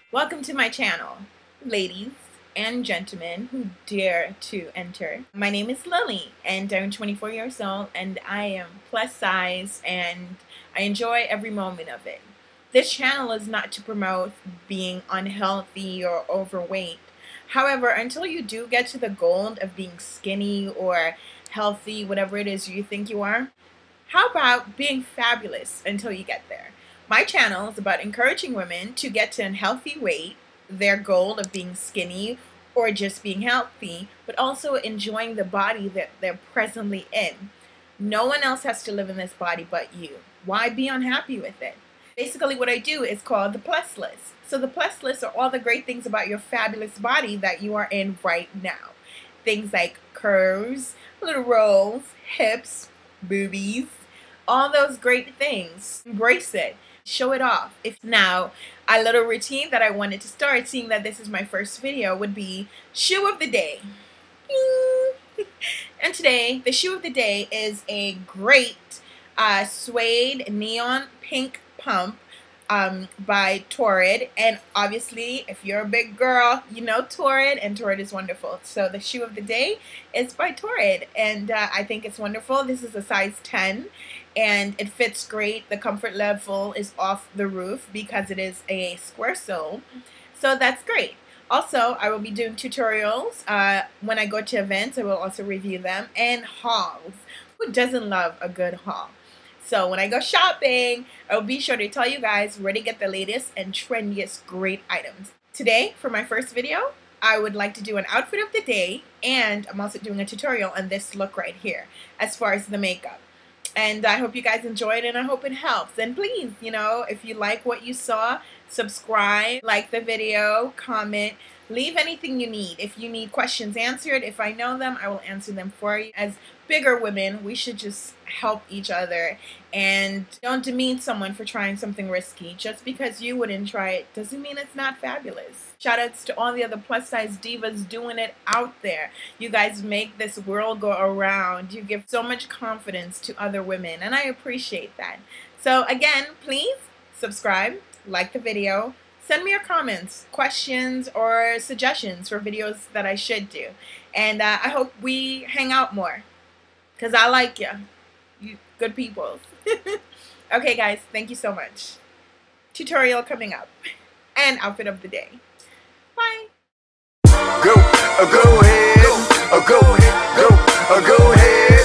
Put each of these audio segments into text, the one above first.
Welcome to my channel, ladies and gentlemen who dare to enter. My name is Lily and I'm 24 years old and I am plus size and I enjoy every moment of it. This channel is not to promote being unhealthy or overweight. However, until you do get to the goal of being skinny or healthy, whatever it is you think you are, how about being fabulous until you get there? My channel is about encouraging women to get to a healthy weight, their goal of being skinny or just being healthy, but also enjoying the body that they're presently in. No one else has to live in this body but you. Why be unhappy with it? Basically what I do is called the plus list. So the plus list are all the great things about your fabulous body that you are in right now. Things like curves, little rolls, hips, boobies, all those great things. Embrace it. Show it off. Now, a little routine that I wanted to start, seeing that this is my first video, would be shoe of the day. And today, the shoe of the day is a great suede neon pink pump by Torrid. And obviously, if you're a big girl, you know Torrid, and Torrid is wonderful. So the shoe of the day is by Torrid, and I think it's wonderful. This is a size 10. And it fits great. The comfort level is off the roof because it is a square sole. So that's great. Also, I will be doing tutorials. When I go to events, I will also review them. And hauls. Who doesn't love a good haul? So when I go shopping, I will be sure to tell you guys where to get the latest and trendiest great items. Today, for my first video, I would like to do an outfit of the day. And I'm also doing a tutorial on this look right here as far as the makeup. And I hope you guys enjoyed it and I hope it helps. And please, if you like what you saw, subscribe, like the video, comment, leave anything you need. If you need questions answered, if I know them, I will answer them for you. As bigger women, we should just help each other and don't demean someone for trying something risky. Just because you wouldn't try it doesn't mean it's not fabulous. Shout outs to all the other plus size divas doing it out there. You guys make this world go around. You give so much confidence to other women and I appreciate that. So again, please subscribe, like the video, send me your comments, questions, or suggestions for videos that I should do. And I hope we hang out more because I like you. You good people. Okay guys, thank you so much. Tutorial coming up and outfit of the day. Bye. Go ahead, go ahead, go ahead, go ahead, go ahead,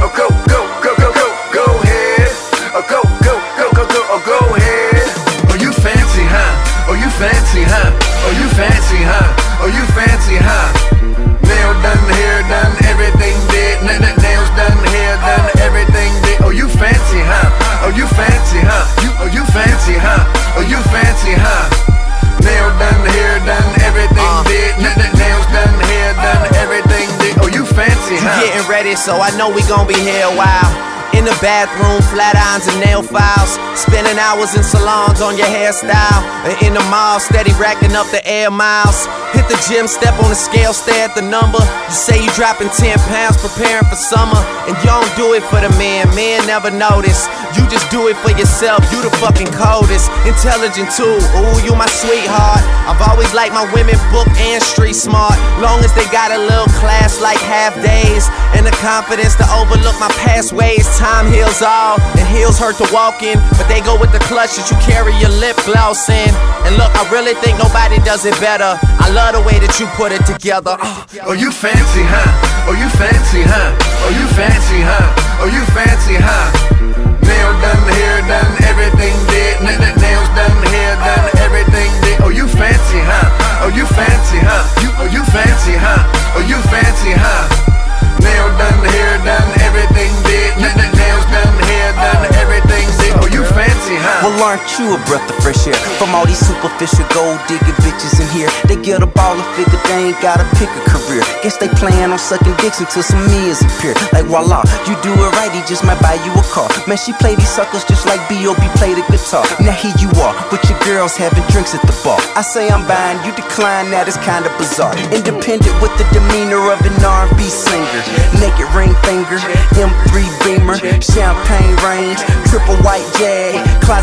go ahead. Oh, you fancy, huh? Oh, you fancy, huh? Oh, you fancy, huh? Oh, you fancy, huh? Nail done, hair done, everything did. Nails done, hair done, everything did. Oh, you fancy, huh? Oh, you fancy, huh? Oh, you fancy, huh? Oh, you fancy, huh? Nail done, hair done, everything did. Nails done, hair done, everything did. Oh, you fancy, huh? You getting ready, so I know we gon' be here a while. In the bathroom, flat irons and nail files. Spending hours in salons on your hairstyle. And in the mall, steady racking up the air miles. Hit the gym, step on the scale, stare at the number. You say you dropping 10 pounds, preparing for summer. And you don't do it for the men never notice. You just do it for yourself, you the fucking coldest. Intelligent too, ooh, you my sweetheart. I've always liked my women book and street smart. Long as they got a little class like half days. And the confidence to overlook my past ways. Time heals all, and heels hurt to walk in. But they go with the clutch that you carry your lip gloss in. And look, I really think nobody does it better. I love the way that you put it together. Oh, you fancy, huh? Oh, you fancy, huh? Oh, you fancy, huh? Oh, you fancy, huh? Nail done, hair done, everything did. Nails done, hair done, everything did. Oh, you fancy, huh? Oh, you fancy, huh? Oh, you fancy, huh? Oh, you fancy, huh? Nail done, hair done, everything did. Nails done, hair done, everything did. Oh, you fancy, huh? Well, aren't you a breath of fresh air? From all these superficial gold digging bitches in here, they get a ball and figure they ain't gotta pick a career. Guess they plan on sucking dicks until some millions appear. Like voila, you do it right, he just might buy you a car. Man, she play these suckers just like B.O.B. play the guitar. Now here you are, with your girls having drinks at the bar. I say I'm buying, you decline, that is kinda bizarre. Independent with the demeanor of an R&B singer. Naked ring finger, M3 Beamer, champagne range, triple white Jag, closet full of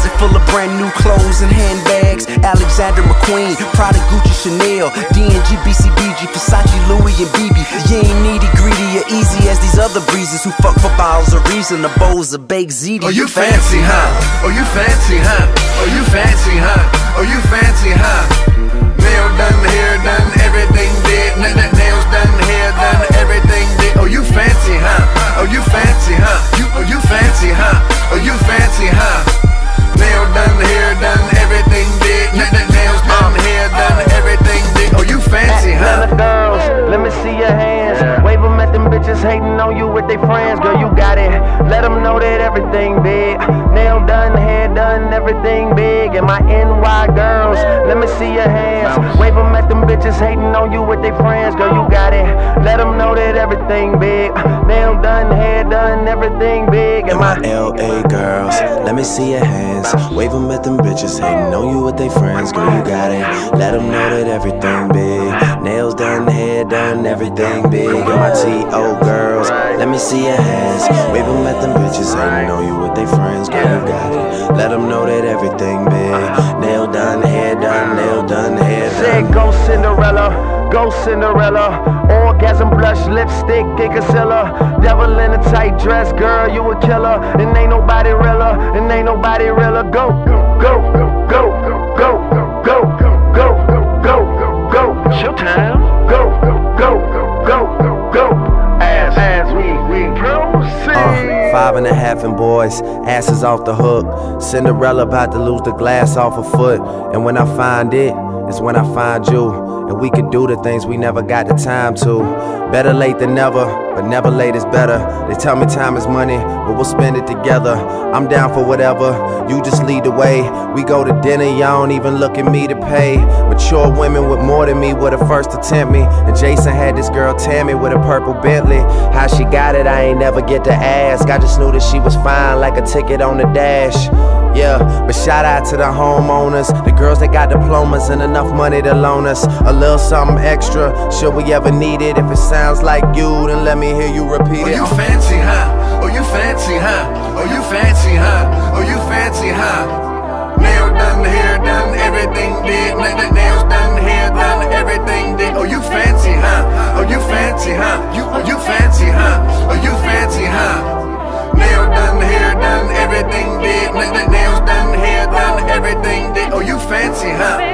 brand new clothes and handbags, Alexander McQueen, Prada, Gucci, Chanel, D&G, BCBG, Versace, Louis, and BB. You ain't needy, greedy, or easy as these other breezes who fuck for bottles of reason, the bowls of baked ziti. Oh, you fancy, huh? Oh, you fancy, huh? Oh, you fancy, huh? Oh, you fancy, huh? Nail done, hair done, everything did. Nails done, hair done, everything did. Oh, you fancy, huh? Oh, you fancy, huh? Oh, you fancy, huh? Oh, you fancy, huh? Nail done, hair done, everything did. Nails done, hair done, everything did. Oh, you fancy, huh? Atlanta girls, let me see your hands. Wave them at them bitches hating on you with their friends. Girl, you got it. Let them know that everything big. Nail done, hair done, everything big. And my NY girls, let me see your hands. Wave them at them bitches hating on you with their friends. Girl, you got it. Let them know that everything big. Nail done, hair done, everything big. And my LA girls, let me see your hands. Wave them at them bitches hating on you with their friends. Girl, you got it. Let them know that everything big. Nails done, hair done, everything big. And my TO girls, let me see your hands. Wave them at them bitches hating on you with their friends. Girl, you got it. Let them know that everything big. Nail done, hair done, nail done, hair done. Said go Cinderella, go Cinderella. Orgasm blush, lipstick, and concealer. Devil in a tight dress, girl, you a killer. And ain't nobody realer, and ain't nobody realer. Go, go, go, go, go, go, go, go, go. Showtime. Go, go, go, go. As we proceed. 5.5 and boys, asses off the hook. Cinderella about to lose the glass off her foot. And when I find it, it's when I find you. And we could do the things we never got the time to. Better late than never, but never late is better. They tell me time is money, but we'll spend it together. I'm down for whatever, you just lead the way. We go to dinner, y'all don't even look at me to pay. Mature women with more than me were the first to tempt me. And Jason had this girl Tammy with a purple Bentley. How she got it, I ain't never get to ask. I just knew that she was fine like a ticket on the dash. Yeah, but shout out to the homeowners, the girls that got diplomas and enough money to loan us a little something extra, should we ever need it. If it sounds like you, then let me hear you repeat it. Oh, you fancy, huh? Oh, you fancy, huh? Oh, you fancy, huh? Oh, you fancy, huh? Nail done, hair done, everything did. Nails done, hair done, everything did. Oh, you fancy, huh? Oh, you fancy, huh? Oh, you fancy, huh? Oh, you fancy, huh? Nail done, hair done, everything did. Nails done, hair done, everything did. Oh, you fancy, huh?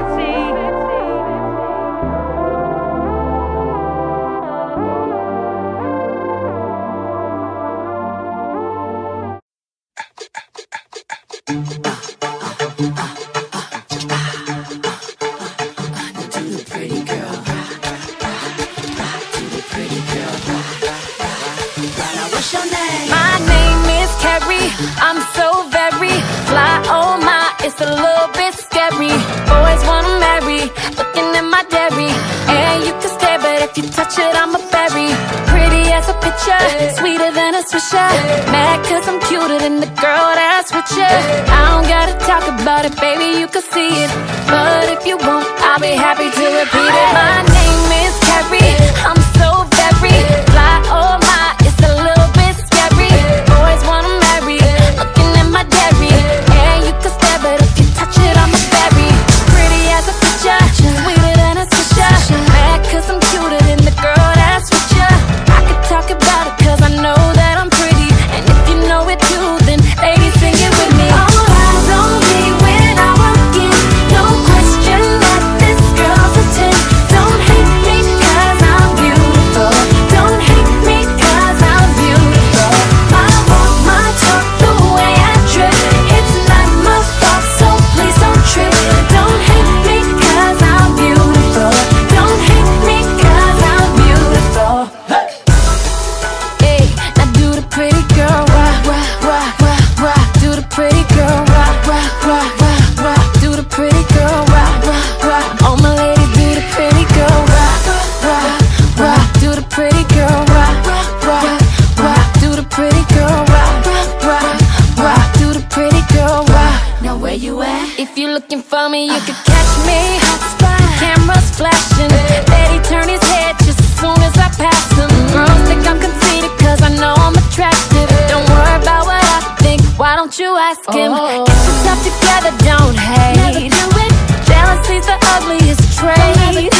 I'm so very fly, oh my, it's a little bit scary. Boys wanna marry, looking at my dairy. And you can stare, but if you touch it, I'm a berry. Pretty as a picture, sweeter than a swisher. Mad cause I'm cuter than the girl that's with you. I don't gotta talk about it, baby, you can see it. But if you won't, I'll be happy to repeat it. My name is Carrie, I'm so very fly, oh my, it's a little bit scary. Boys wanna marry, looking at my dairy. And you can stare, but if you touch it, I'm a berry. Pretty as a picture, sweeter than a swisher. Mad cause I'm cuter than the girl that's with you. I could talk about it cause I know that I'm pretty. And if you know it too, then ladies sing it with me. All eyes on me when I walk in. No question that this girl's a 10. Don't hate me cause I'm beautiful. don't you ask him. Get yourself together, don't hate. Jealousy's the ugliest trait.